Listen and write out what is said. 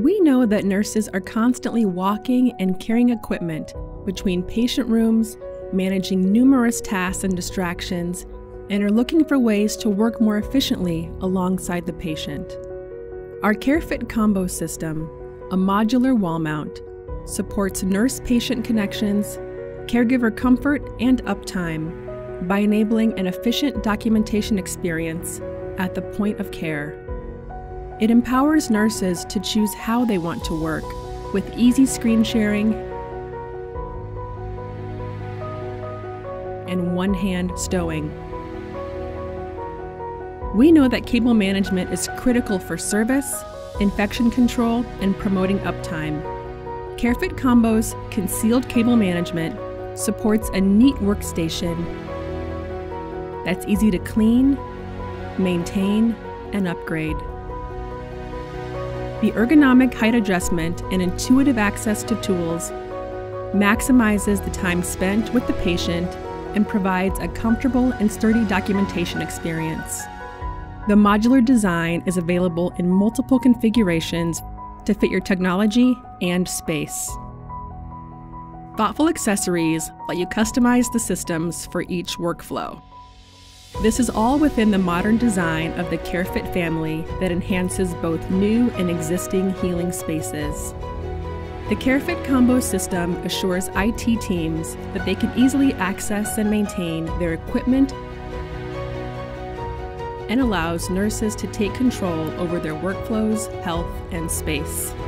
We know that nurses are constantly walking and carrying equipment between patient rooms, managing numerous tasks and distractions, and are looking for ways to work more efficiently alongside the patient. Our CareFit Combo system, a modular wall mount, supports nurse-patient connections, caregiver comfort, and uptime by enabling an efficient documentation experience at the point of care. It empowers nurses to choose how they want to work with easy screen sharing and one-hand stowing. We know that cable management is critical for service, infection control, and promoting uptime. CareFit Combo's concealed cable management supports a neat workstation that's easy to clean, maintain, and upgrade. The ergonomic height adjustment and intuitive access to tools maximizes the time spent with the patient and provides a comfortable and sturdy documentation experience. The modular design is available in multiple configurations to fit your technology and space. Thoughtful accessories let you customize the systems for each workflow. This is all within the modern design of the CareFit family that enhances both new and existing healing spaces. The CareFit Combo system assures IT teams that they can easily access and maintain their equipment and allows nurses to take control over their workflows, health, and space.